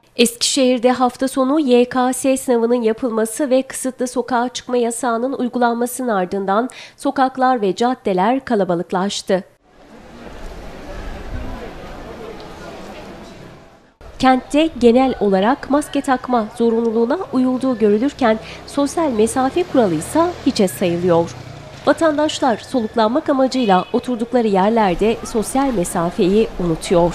Eskişehir'de hafta sonu YKS sınavının yapılması ve kısıtlı sokağa çıkma yasağının uygulanmasının ardından sokaklar ve caddeler kalabalıklaştı. Kentte genel olarak maske takma zorunluluğuna uyulduğu görülürken sosyal mesafe kuralı ise hiçe sayılıyor. Vatandaşlar soluklanmak amacıyla oturdukları yerlerde sosyal mesafeyi unutuyor.